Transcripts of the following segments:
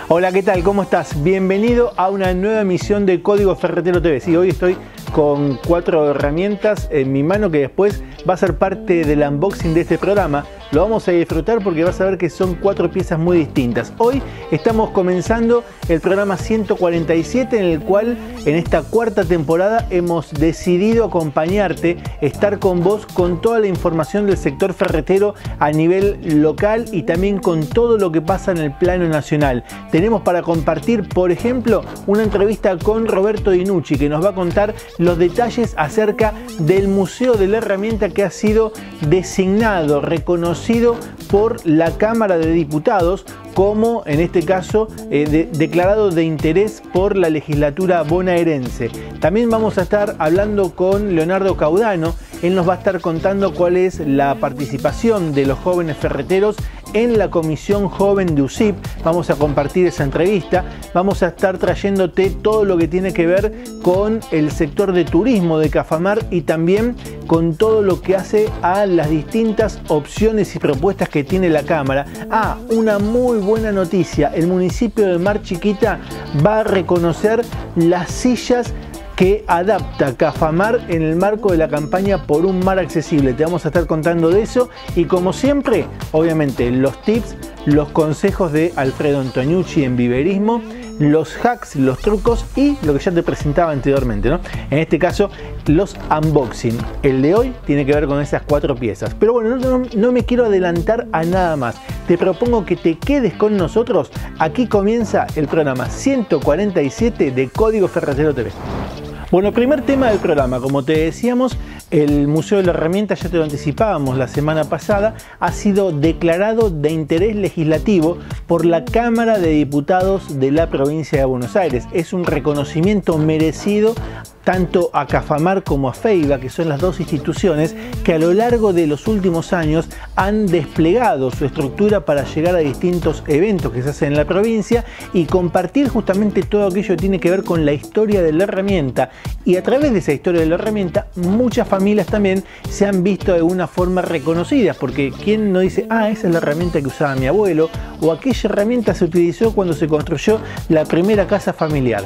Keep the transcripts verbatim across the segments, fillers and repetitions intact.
Hola, ¿qué tal? ¿Cómo estás? Bienvenido a una nueva emisión de Código Ferretero T V. Sí, hoy estoy con cuatro herramientas en mi mano que después va a ser parte del unboxing de este programa. Lo vamos a disfrutar porque vas a ver que son cuatro piezas muy distintas. Hoy estamos comenzando el programa ciento cuarenta y siete, en el cual en esta cuarta temporada hemos decidido acompañarte, estar con vos con toda la información del sector ferretero a nivel local y también con todo lo que pasa en el plano nacional. Tenemos para compartir, por ejemplo, una entrevista con Roberto Dinucci, que nos va a contar los detalles acerca del Museo de la Herramienta, que ha sido designado, reconocido por la Cámara de Diputados como, en este caso, eh, de, declarado de interés por la legislatura bonaerense. También vamos a estar hablando con Leonardo Caudano. Él nos va a estar contando cuál es la participación de los jóvenes ferreteros en la Comisión Joven de U S I P. Vamos a compartir esa entrevista. Vamos a estar trayéndote todo lo que tiene que ver con el sector de turismo de Cafamar y también con todo lo que hace a las distintas opciones y propuestas que tiene la Cámara. Ah, una muy buena noticia. El municipio de Mar Chiquita va a reconocer las sillas que adapta Cafamar en el marco de la campaña Por un Mar Accesible. Te vamos a estar contando de eso y, como siempre, obviamente los tips, los consejos de Alfredo Antoniucci en Viverismo, los hacks, los trucos y lo que ya te presentaba anteriormente, ¿no? En este caso, los unboxing. El de hoy tiene que ver con esas cuatro piezas. Pero bueno, no, no, no me quiero adelantar a nada más. Te propongo que te quedes con nosotros. Aquí comienza el programa ciento cuarenta y siete de Código Ferretero T V. Bueno, primer tema del programa, como te decíamos, el Museo de la Herramienta, ya te lo anticipábamos la semana pasada, ha sido declarado de interés legislativo por la Cámara de Diputados de la provincia de Buenos Aires. Es un reconocimiento merecido tanto a Cafamar como a FEIBA, que son las dos instituciones que a lo largo de los últimos años han desplegado su estructura para llegar a distintos eventos que se hacen en la provincia y compartir justamente todo aquello que tiene que ver con la historia de la herramienta. Y a través de esa historia de la herramienta, muchas familias también se han visto de alguna forma reconocidas, porque ¿quién no dice, ah, esa es la herramienta que usaba mi abuelo, o aquella herramienta se utilizó cuando se construyó la primera casa familiar?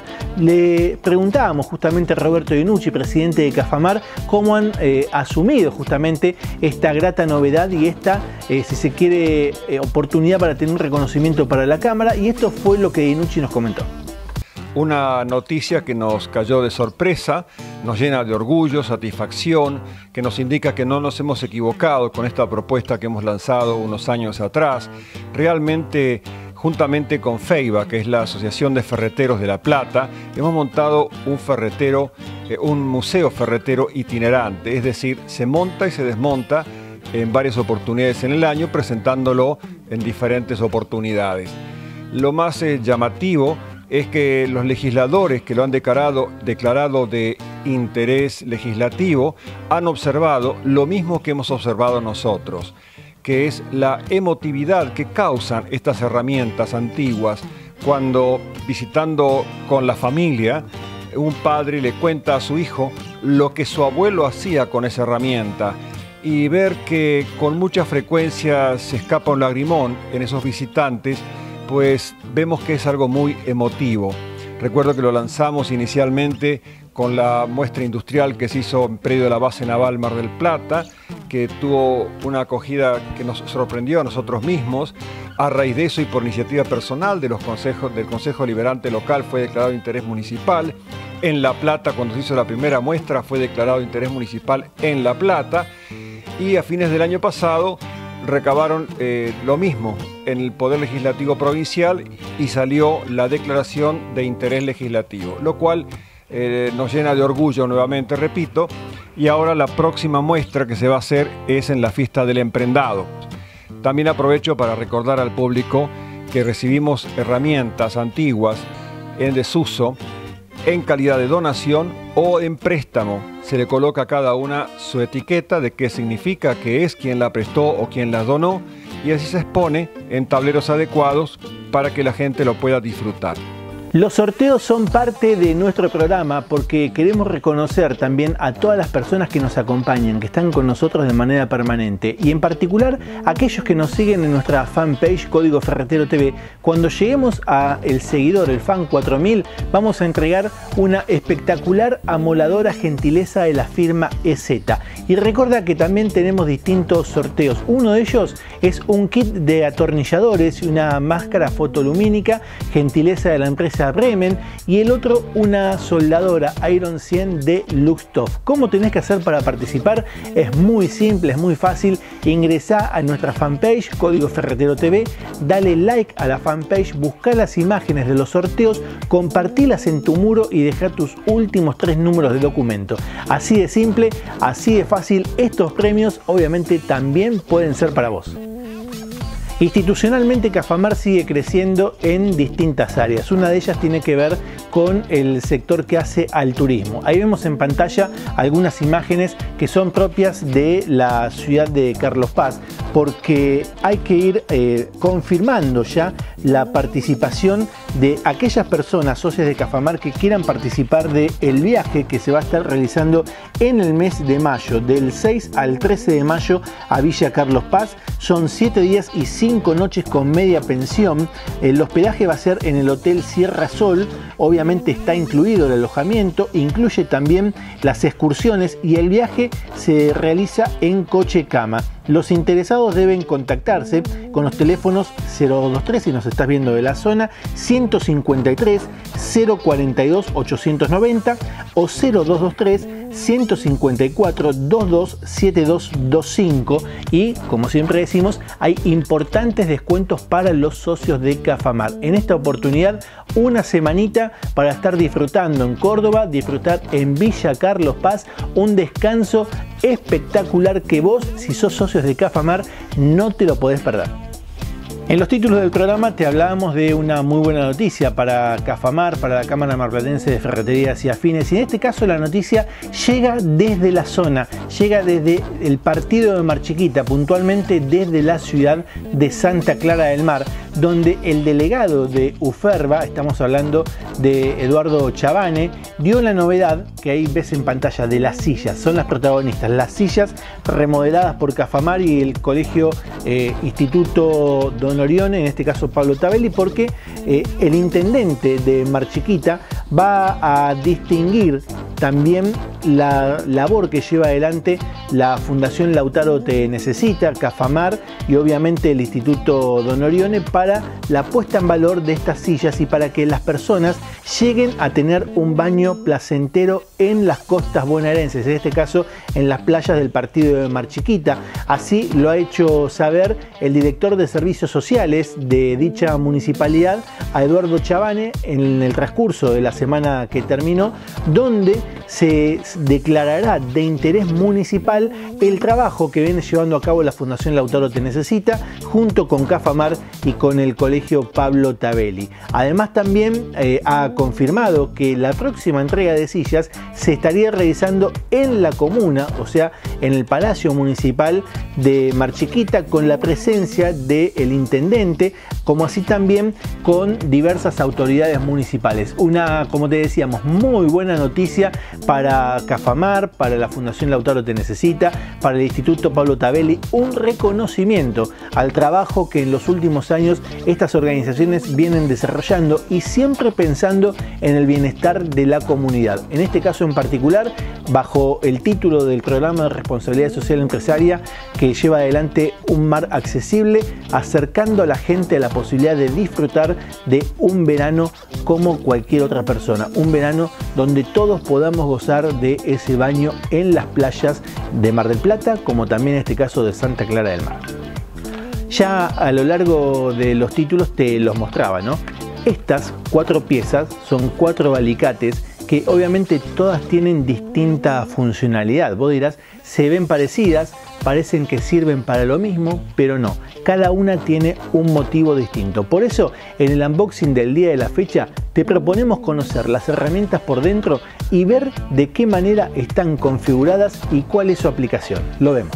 Le preguntábamos justamente a Roberto Dinucci, presidente de Cafamar, cómo han eh, asumido justamente esta grata novedad y esta, eh, si se quiere, eh, oportunidad para tener un reconocimiento para la Cámara, y esto fue lo que Dinucci nos comentó. Una noticia que nos cayó de sorpresa, nos llena de orgullo, satisfacción, que nos indica que no nos hemos equivocado con esta propuesta que hemos lanzado unos años atrás. Realmente, juntamente con FEIBA, que es la Asociación de Ferreteros de La Plata, hemos montado un ferretero, eh, un museo ferretero itinerante, es decir, se monta y se desmonta en varias oportunidades en el año, presentándolo en diferentes oportunidades. Lo más eh, llamativo es que los legisladores que lo han declarado, declarado de interés legislativo han observado lo mismo que hemos observado nosotros, que es la emotividad que causan estas herramientas antiguas cuando, visitando con la familia, un padre le cuenta a su hijo lo que su abuelo hacía con esa herramienta, y ver que con mucha frecuencia se escapa un lagrimón en esos visitantes, pues vemos que es algo muy emotivo. Recuerdo que lo lanzamos inicialmente con la muestra industrial que se hizo en predio de la base naval Mar del Plata, que tuvo una acogida que nos sorprendió a nosotros mismos. A raíz de eso y por iniciativa personal de los consejos, del Consejo Liberante Local, fue declarado de interés municipal. En La Plata, cuando se hizo la primera muestra, fue declarado de interés municipal en La Plata. Y a fines del año pasado recabaron eh, lo mismo en el Poder Legislativo Provincial y salió la declaración de interés legislativo, lo cual eh, nos llena de orgullo nuevamente, repito, y ahora la próxima muestra que se va a hacer es en la Fiesta del Emprendado. También aprovecho para recordar al público que recibimos herramientas antiguas en desuso en calidad de donación o en préstamo. Se le coloca a cada una su etiqueta de qué significa, que es quien la prestó o quien las donó, y así se expone en tableros adecuados para que la gente lo pueda disfrutar. Los sorteos son parte de nuestro programa porque queremos reconocer también a todas las personas que nos acompañan, que están con nosotros de manera permanente, y en particular aquellos que nos siguen en nuestra fanpage Código Ferretero T V. Cuando lleguemos a el seguidor, el fan cuatro mil, vamos a entregar una espectacular amoladora gentileza de la firma E Z. Y recuerda que también tenemos distintos sorteos. Uno de ellos es un kit de atornilladores y una máscara fotolumínica, gentileza de la empresa Bremen, y el otro una soldadora Iron cien de Luxtoff. ¿Cómo tenés que hacer para participar? Es muy simple, es muy fácil. Ingresá a nuestra fanpage Código Ferretero T V, dale like a la fanpage, busca las imágenes de los sorteos, compartilas en tu muro y deja tus últimos tres números de documento. Así de simple, así de fácil. Estos premios obviamente también pueden ser para vos. Institucionalmente, Cafamar sigue creciendo en distintas áreas. Una de ellas tiene que ver con el sector que hace al turismo. Ahí vemos en pantalla algunas imágenes que son propias de la ciudad de Carlos Paz, porque hay que ir eh, confirmando ya la participación de aquellas personas socias de Cafamar que quieran participar del viaje que se va a estar realizando en el mes de mayo, del seis al trece de mayo a Villa Carlos Paz. Son siete días y cinco noches con media pensión. El hospedaje va a ser en el Hotel Sierra Sol. Obviamente está incluido el alojamiento, incluye también las excursiones y el viaje se realiza en coche cama. Los interesados deben contactarse con los teléfonos cero dos tres, si nos estás viendo de la zona, ciento cincuenta y tres, cero cuarenta y dos, ochocientos noventa o cero dos dos tres, ciento cincuenta y cuatro, veintidós, setenta y dos veinticinco, y como siempre decimos, hay importantes descuentos para los socios de Cafamar. En esta oportunidad, una semanita para estar disfrutando en Córdoba, disfrutar en Villa Carlos Paz, un descanso espectacular que vos, si sos socios de Cafamar, no te lo podés perder. En los títulos del programa te hablábamos de una muy buena noticia para Cafamar, para la Cámara Marplatense de Ferreterías y Afines, y en este caso la noticia llega desde la zona, llega desde el partido de Mar Chiquita, puntualmente desde la ciudad de Santa Clara del Mar, donde el delegado de UFERVA, estamos hablando de Eduardo Chavane, dio la novedad que ahí ves en pantalla de las sillas. Son las protagonistas, las sillas remodeladas por Cafamar y el colegio eh, Instituto Don Orione, en este caso Pablo Tavelli, porque eh, el intendente de Mar Chiquita va a distinguir también la labor que lleva adelante la Fundación Lautaro Te Necesita, Cafamar y obviamente el Instituto Don Orione para la puesta en valor de estas sillas y para que las personas lleguen a tener un baño placentero en las costas bonaerenses, en este caso en las playas del partido de Mar Chiquita. Así lo ha hecho saber el director de Servicios Sociales de dicha municipalidad, a Eduardo Chavane, en el transcurso de la semana que terminó, donde se declarará de interés municipal el trabajo que viene llevando a cabo la Fundación Lautaro Te Necesita junto con Cafamar y con el colegio Pablo Tavelli. Además también eh, ha confirmado que la próxima entrega de sillas se estaría realizando en la comuna, o sea, en el Palacio Municipal de Mar Chiquita, con la presencia del intendente, como así también con diversas autoridades municipales. Una, como te decíamos, muy buena noticia para Cafamar, para la Fundación Lautaro Te Necesita, para el Instituto Pablo Tavelli, un reconocimiento al trabajo que en los últimos años estas organizaciones vienen desarrollando y siempre pensando en el bienestar de la comunidad. En este caso en particular, bajo el título del programa de responsabilidad social empresaria que lleva adelante Un Mar Accesible, acercando a la gente a la posibilidad de disfrutar de un verano como cualquier otra persona, un verano donde todos podamos gozar de ese baño en las playas de Mar del Plata, como también en este caso de Santa Clara del Mar. Ya a lo largo de los títulos te los mostraba, ¿no? Estas cuatro piezas son cuatro alicates que obviamente todas tienen distinta funcionalidad. Vos dirás, se ven parecidas, parecen que sirven para lo mismo, pero no. Cada una tiene un motivo distinto. Por eso, en el unboxing del día de la fecha, te proponemos conocer las herramientas por dentro y ver de qué manera están configuradas y cuál es su aplicación. Lo vemos.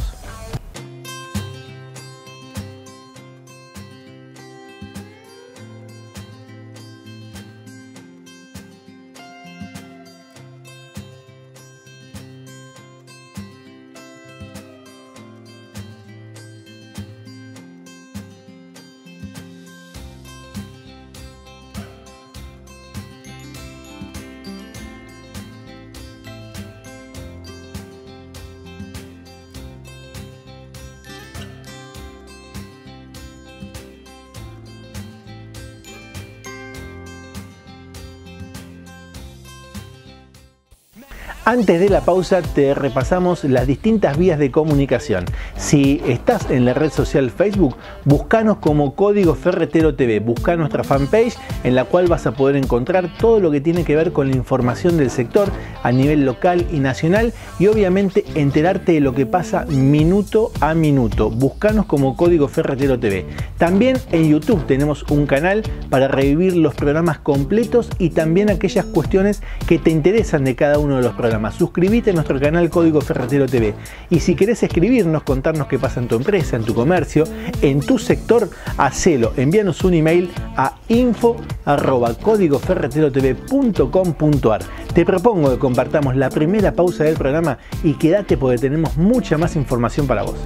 Antes de la pausa te repasamos las distintas vías de comunicación. Si estás en la red social Facebook, búscanos como Código Ferretero T V. Busca nuestra fanpage en la cual vas a poder encontrar todo lo que tiene que ver con la información del sector a nivel local y nacional y obviamente enterarte de lo que pasa minuto a minuto. Búscanos como Código Ferretero T V. También en YouTube tenemos un canal para revivir los programas completos y también aquellas cuestiones que te interesan de cada uno de los programas. Suscríbete a nuestro canal Código Ferretero T V. Y si querés escribirnos, contarnos qué pasa en tu empresa, en tu comercio, en tu sector, hacelo. Envíanos un email a info arroba código ferretero t v punto com punto a r. Te propongo que compartamos la primera pausa del programa y quédate porque tenemos mucha más información para vos.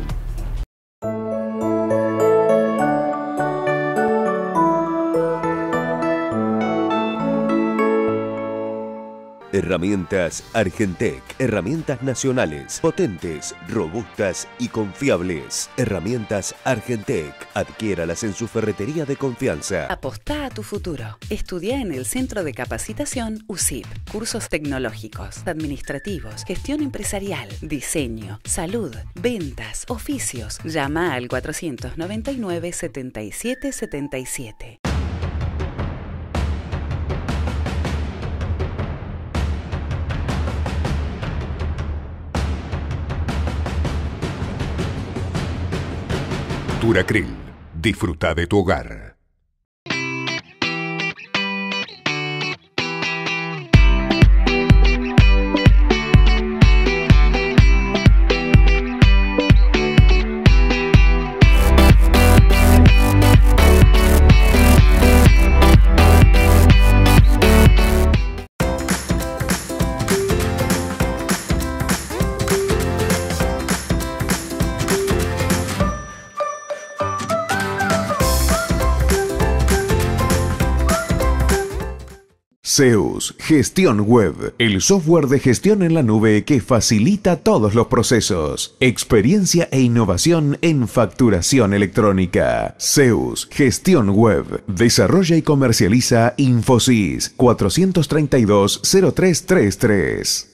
Herramientas Argentec. Herramientas nacionales, potentes, robustas y confiables. Herramientas Argentec. Adquiéralas en su ferretería de confianza. Apostá a tu futuro. Estudia en el Centro de Capacitación U S I P. Cursos tecnológicos, administrativos, gestión empresarial, diseño, salud, ventas, oficios. Llama al cuatrocientos noventa y nueve, setenta y siete setenta y siete. Duracril. Disfruta de tu hogar. Zeus, Gestión Web, el software de gestión en la nube que facilita todos los procesos. Experiencia e innovación en facturación electrónica. Zeus, Gestión Web, desarrolla y comercializa Infosys cuatrocientos treinta y dos, cero tres treinta y tres.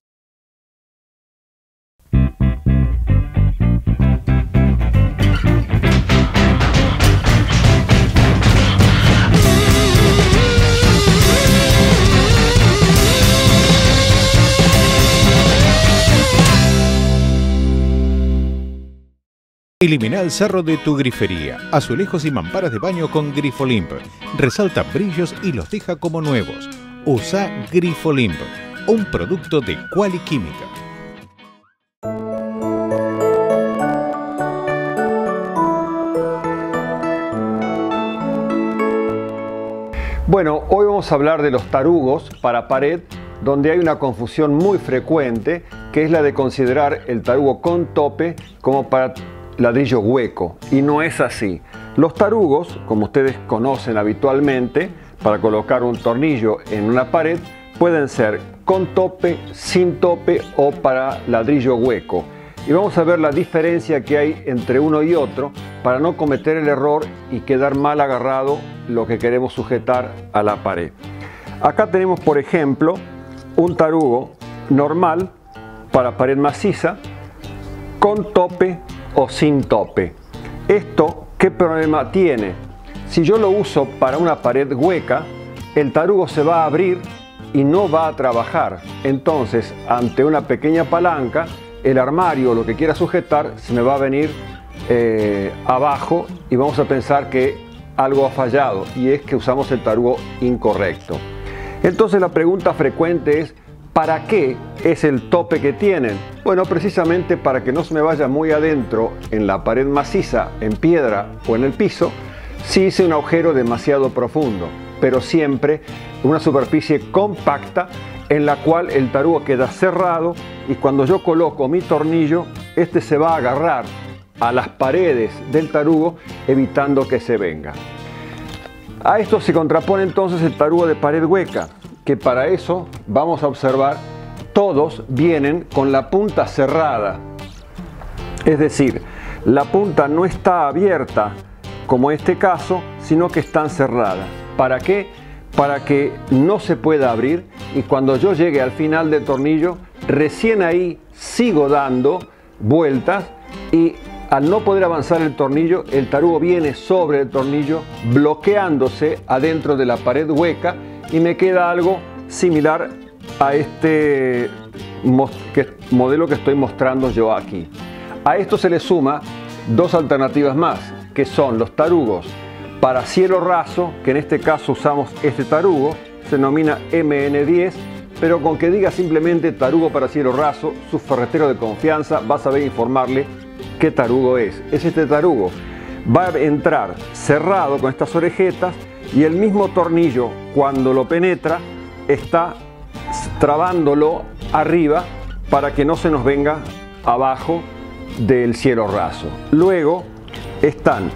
Elimina el sarro de tu grifería. Azulejos y mamparas de baño con Grifolimp. Resalta brillos y los deja como nuevos. Usa Grifolimp, un producto de Qualiquímica. Bueno, hoy vamos a hablar de los tarugos para pared, donde hay una confusión muy frecuente, que es la de considerar el tarugo con tope como para ladrillo hueco, y no es así. Los tarugos, como ustedes conocen habitualmente, para colocar un tornillo en una pared, pueden ser con tope, sin tope o para ladrillo hueco. Y vamos a ver la diferencia que hay entre uno y otro para no cometer el error y quedar mal agarrado lo que queremos sujetar a la pared. Acá tenemos, por ejemplo, un tarugo normal para pared maciza, con tope o sin tope. ¿Esto qué problema tiene? Si yo lo uso para una pared hueca, el tarugo se va a abrir y no va a trabajar. Entonces, ante una pequeña palanca, el armario o lo que quiera sujetar se me va a venir eh, abajo y vamos a pensar que algo ha fallado, y es que usamos el tarugo incorrecto. Entonces la pregunta frecuente es: ¿para qué es el tope que tienen? Bueno, precisamente para que no se me vaya muy adentro en la pared maciza, en piedra o en el piso, si hice un agujero demasiado profundo, pero siempre una superficie compacta en la cual el tarugo queda cerrado, y cuando yo coloco mi tornillo, este se va a agarrar a las paredes del tarugo, evitando que se venga. A esto se contrapone entonces el tarugo de pared hueca, que para eso vamos a observar, todos vienen con la punta cerrada. Es decir, la punta no está abierta como este caso, sino que están cerradas. ¿Para qué? Para que no se pueda abrir, y cuando yo llegue al final del tornillo recién ahí sigo dando vueltas y al no poder avanzar el tornillo, el tarugo viene sobre el tornillo, bloqueándose adentro de la pared hueca y me queda algo similar a este modelo que estoy mostrando yo aquí. A esto se le suma dos alternativas más, que son los tarugos para cielo raso, que en este caso usamos este tarugo, se denomina M N diez, pero con que diga simplemente tarugo para cielo raso, su ferretero de confianza va a saber informarle qué tarugo es. Es este tarugo. Va a entrar cerrado con estas orejetas y el mismo tornillo, cuando lo penetra, está trabándolo arriba para que no se nos venga abajo del cielo raso. Luego están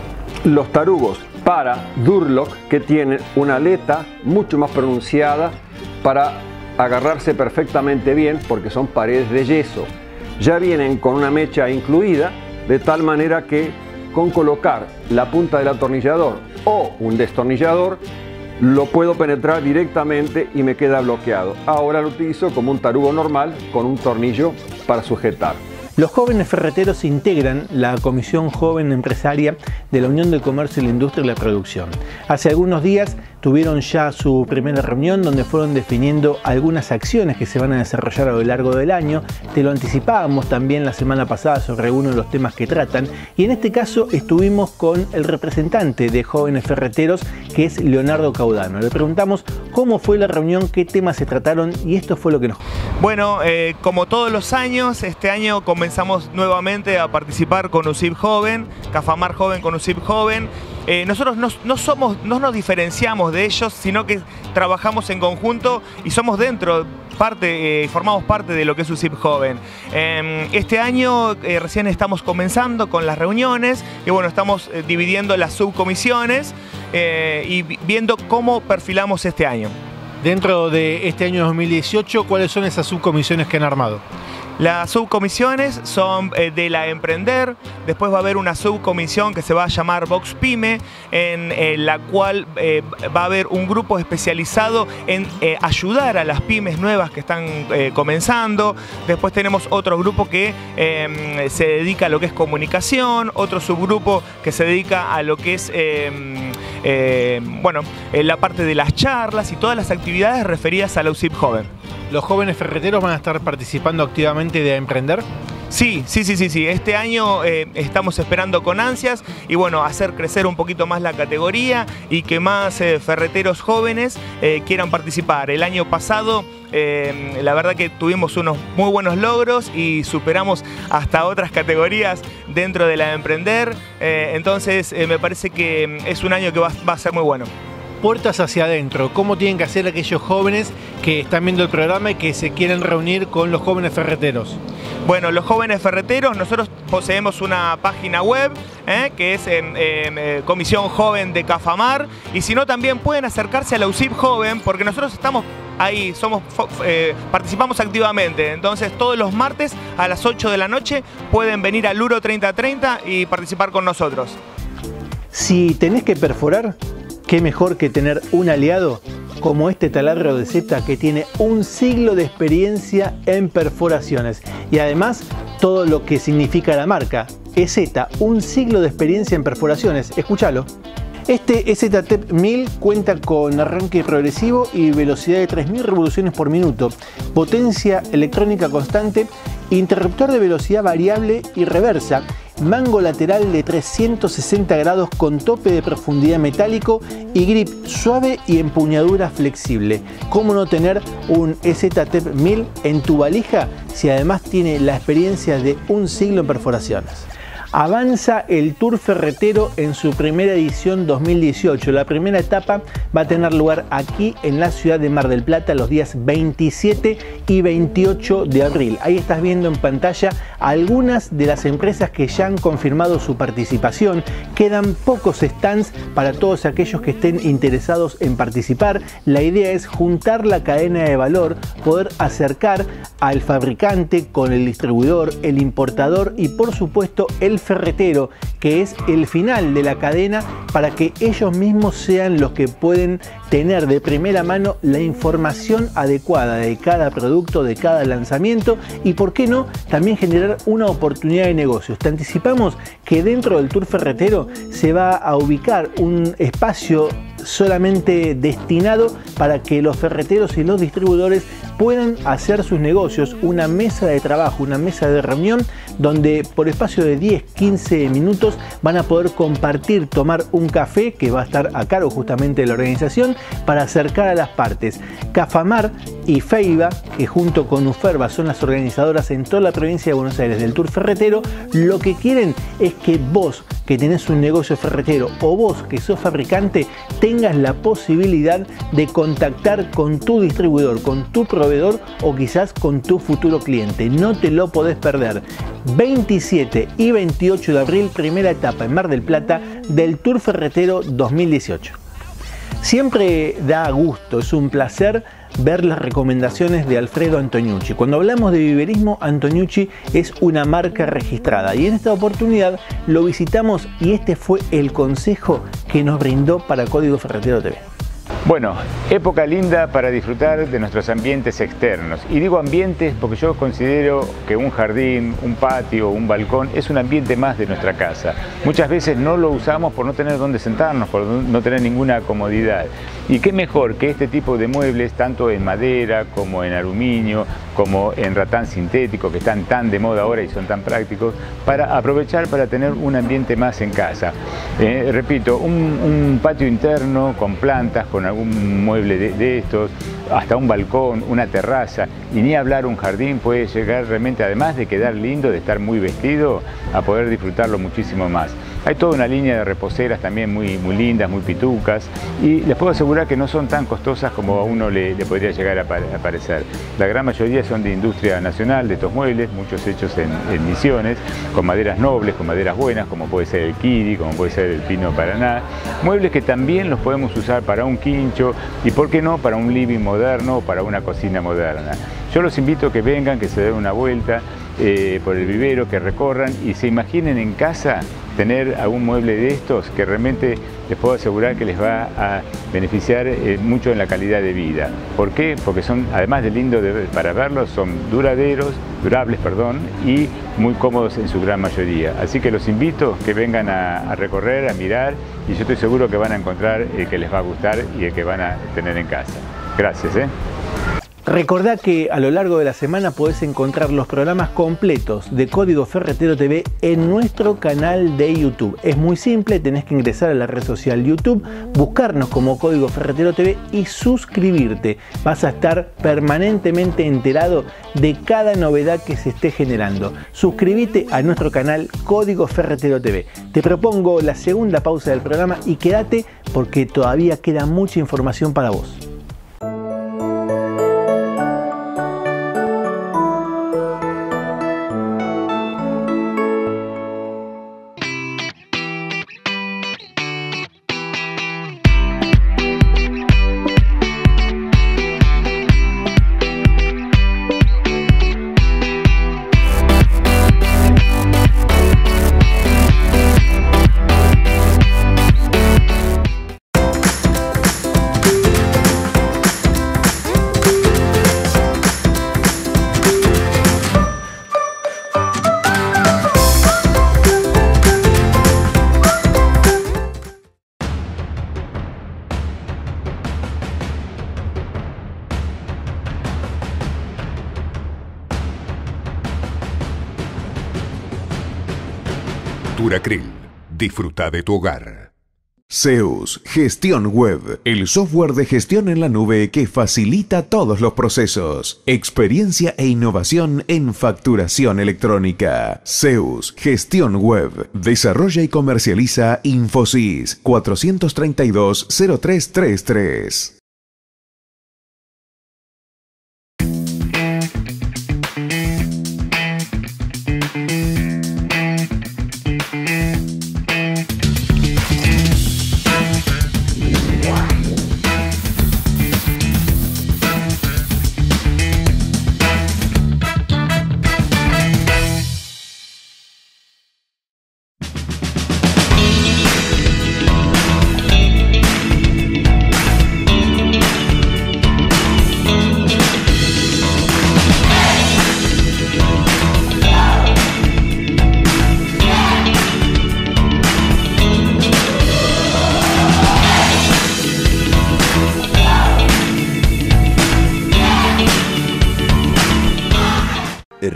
los tarugos para Durlock, que tienen una aleta mucho más pronunciada para agarrarse perfectamente bien porque son paredes de yeso. Ya vienen con una mecha incluida, de tal manera que con colocar la punta del atornillador o un destornillador lo puedo penetrar directamente y me queda bloqueado. Ahora lo utilizo como un tarugo normal con un tornillo para sujetar. Los jóvenes ferreteros integran la Comisión Joven Empresaria de la Unión del Comercio y la Industria y la Producción. Hace algunos días tuvieron ya su primera reunión donde fueron definiendo algunas acciones que se van a desarrollar a lo largo del año. Te lo anticipábamos también la semana pasada sobre uno de los temas que tratan y en este caso estuvimos con el representante de Jóvenes Ferreteros, que es Leonardo Caudano. Le preguntamos cómo fue la reunión, qué temas se trataron y esto fue lo que nos... Bueno, eh, como todos los años, este año comenzamos nuevamente a participar con U S I B Joven, Cafamar Joven con U S I B Joven. Eh, nosotros no, no, somos, no nos diferenciamos de ellos, sino que trabajamos en conjunto y somos dentro, parte, eh, formamos parte de lo que es U S I B Joven. Eh, este año eh, recién estamos comenzando con las reuniones y bueno, estamos eh, dividiendo las subcomisiones eh, y viendo cómo perfilamos este año. Dentro de este año dos mil dieciocho, ¿cuáles son esas subcomisiones que han armado? Las subcomisiones son eh, de la Emprender, después va a haber una subcomisión que se va a llamar Vox Pyme, en eh, la cual eh, va a haber un grupo especializado en eh, ayudar a las pymes nuevas que están eh, comenzando. Después tenemos otro grupo que eh, se dedica a lo que es comunicación, otro subgrupo que se dedica a lo que es eh, eh, bueno, eh, la parte de las charlas y todas las actividades referidas a la U S I B Joven. ¿Los jóvenes ferreteros van a estar participando activamente de Emprender? Sí, sí, sí, sí, sí. Este año eh, estamos esperando con ansias y bueno, hacer crecer un poquito más la categoría y que más eh, ferreteros jóvenes eh, quieran participar. El año pasado eh, la verdad que tuvimos unos muy buenos logros y superamos hasta otras categorías dentro de la Emprender. Eh, entonces eh, me parece que es un año que va, va a ser muy bueno. Puertas hacia adentro, ¿cómo tienen que hacer aquellos jóvenes que están viendo el programa y que se quieren reunir con los jóvenes ferreteros? Bueno, los jóvenes ferreteros, nosotros poseemos una página web ¿eh? que es en, en, en Comisión Joven de Cafamar, y si no también pueden acercarse a la U S I B Joven porque nosotros estamos ahí, somos, eh, participamos activamente. Entonces todos los martes a las ocho de la noche pueden venir al Luro treinta treinta y participar con nosotros. Si tenés que perforar, qué mejor que tener un aliado como este taladro de Z que tiene un siglo de experiencia en perforaciones y además todo lo que significa la marca. E Z, un siglo de experiencia en perforaciones. Escúchalo. Este E Z T E P mil cuenta con arranque progresivo y velocidad de tres mil revoluciones por minuto, potencia electrónica constante, interruptor de velocidad variable y reversa, mango lateral de trescientos sesenta grados con tope de profundidad metálico y grip suave y empuñadura flexible. ¿Cómo no tener un E Z T E P mil en tu valija si además tiene la experiencia de un siglo en perforaciones? Avanza el Tour Ferretero en su primera edición dos mil dieciocho. La primera etapa va a tener lugar aquí en la ciudad de Mar del Plata los días veintisiete y veintiocho de abril. Ahí estás viendo en pantalla algunas de las empresas que ya han confirmado su participación. Quedan pocos stands para todos aquellos que estén interesados en participar. La idea es juntar la cadena de valor, poder acercar al fabricante con el distribuidor, el importador y por supuesto el ferretero, que es el final de la cadena, para que ellos mismos sean los que pueden tener de primera mano la información adecuada de cada producto, de cada lanzamiento y, por qué no, también generar una oportunidad de negocios. Te anticipamos que dentro del Tour Ferretero se va a ubicar un espacio solamente destinado para que los ferreteros y los distribuidores puedan hacer sus negocios, una mesa de trabajo, una mesa de reunión donde por espacio de diez a quince minutos van a poder compartir, tomar un café que va a estar a cargo justamente de la organización para acercar a las partes. Cafamar y Feiba, que junto con Uferba son las organizadoras en toda la provincia de Buenos Aires del Tour Ferretero, lo que quieren es que vos que tenés un negocio ferretero o vos que sos fabricante tengas la posibilidad de contactar con tu distribuidor, con tu proveedor o quizás con tu futuro cliente. No te lo podés perder. veintisiete y veintiocho de abril, primera etapa en Mar del Plata del Tour Ferretero dos mil dieciocho. Siempre da gusto, es un placer ver las recomendaciones de Alfredo Antoniucci. Cuando hablamos de viverismo, Antoniucci es una marca registrada y en esta oportunidad lo visitamos y este fue el consejo que nos brindó para Código Ferretero T V. Bueno, época linda para disfrutar de nuestros ambientes externos. Y digo ambientes porque yo considero que un jardín, un patio, un balcón es un ambiente más de nuestra casa. Muchas veces no lo usamos por no tener dónde sentarnos, por no tener ninguna comodidad. Y qué mejor que este tipo de muebles, tanto en madera como en aluminio, como en ratán sintético, que están tan de moda ahora y son tan prácticos, para aprovechar para tener un ambiente más en casa. Eh, repito, un, un patio interno con plantas, con algún mueble de, de estos, hasta un balcón, una terraza, y ni hablar un jardín puede llegar realmente, además de quedar lindo, de estar muy vestido, a poder disfrutarlo muchísimo más. Hay toda una línea de reposeras también muy, muy lindas, muy pitucas, y les puedo asegurar que no son tan costosas como a uno le, le podría llegar a, a parecer. La gran mayoría son de industria nacional, de estos muebles, muchos hechos en, en Misiones, con maderas nobles, con maderas buenas, como puede ser el kiri, como puede ser el pino paraná. Muebles que también los podemos usar para un quincho y, por qué no, para un living moderno o para una cocina moderna. Yo los invito a que vengan, que se den una vuelta eh, por el vivero, que recorran y se imaginen en casa tener algún mueble de estos que realmente les puedo asegurar que les va a beneficiar eh, mucho en la calidad de vida. ¿Por qué? Porque son, además de lindo de, para verlos, son duraderos, durables, perdón, y muy cómodos en su gran mayoría. Así que los invito a que vengan a, a recorrer, a mirar, y yo estoy seguro que van a encontrar el que les va a gustar y el que van a tener en casa. Gracias, ¿eh? Recordá que a lo largo de la semana podés encontrar los programas completos de Código Ferretero T V en nuestro canal de YouTube. Es muy simple, tenés que ingresar a la red social YouTube, buscarnos como Código Ferretero T V y suscribirte. Vas a estar permanentemente enterado de cada novedad que se esté generando. Suscríbete a nuestro canal Código Ferretero T V. Te propongo la segunda pausa del programa y quédate porque todavía queda mucha información para vos. Duracril. Disfruta de tu hogar. Zeus Gestión Web, el software de gestión en la nube que facilita todos los procesos. Experiencia e innovación en facturación electrónica. Zeus Gestión Web. Desarrolla y comercializa Infosys cuatrocientos treinta y dos cero tres treinta y tres.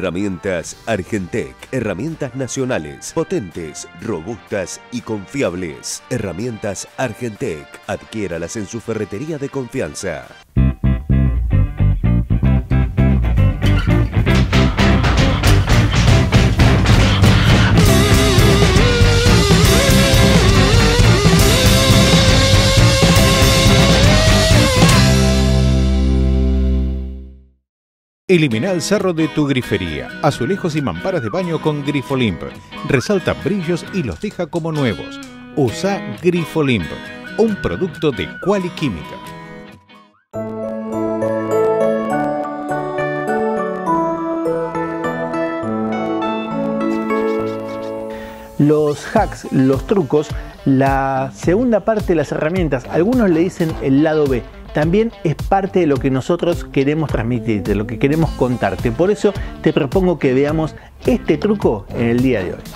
Herramientas Argentec. Herramientas nacionales, potentes, robustas y confiables. Herramientas Argentec. Adquiéralas en su ferretería de confianza. Elimina el sarro de tu grifería, azulejos y mamparas de baño con Grifolimp. Resalta brillos y los deja como nuevos. Usa Grifolimp, un producto de Quali Química. Los hacks, los trucos, la segunda parte de las herramientas, algunos le dicen el lado B. También es parte de lo que nosotros queremos transmitir, de lo que queremos contarte. Por eso te propongo que veamos este truco en el día de hoy.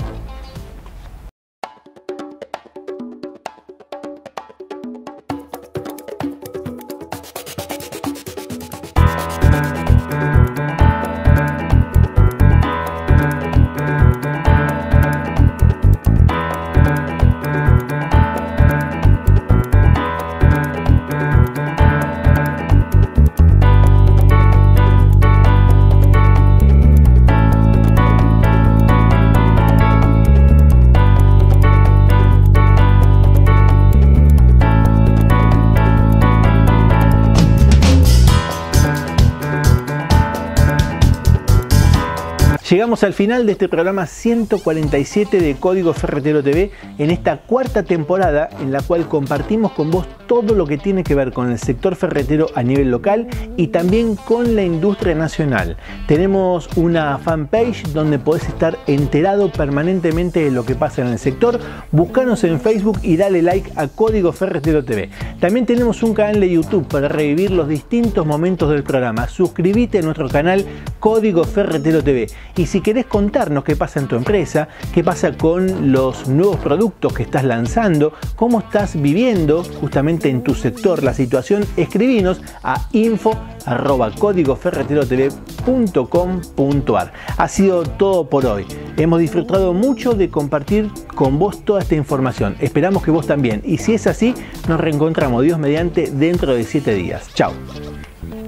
Llegamos al final de este programa ciento cuarenta y siete de Código Ferretero T V, en esta cuarta temporada en la cual compartimos con vos todo lo que tiene que ver con el sector ferretero a nivel local y también con la industria nacional. Tenemos una fanpage donde podés estar enterado permanentemente de lo que pasa en el sector. Búscanos en Facebook y dale like a Código Ferretero T V. También tenemos un canal de YouTube para revivir los distintos momentos del programa. Suscríbete a nuestro canal Código Ferretero T V. Y si querés contarnos qué pasa en tu empresa, qué pasa con los nuevos productos que estás lanzando, cómo estás viviendo justamente en tu sector la situación, escribinos a info arroba código ferretero t v punto com punto a r. Ha sido todo por hoy. Hemos disfrutado mucho de compartir con vos toda esta información. Esperamos que vos también. Y si es así, nos reencontramos, Dios mediante, dentro de siete días. Chao.